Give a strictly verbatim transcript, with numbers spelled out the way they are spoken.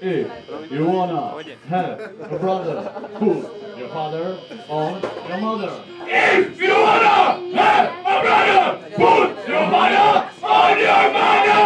If you wanna have a brother, put your father on your mother. If you wanna have a brother, put your father on your mother!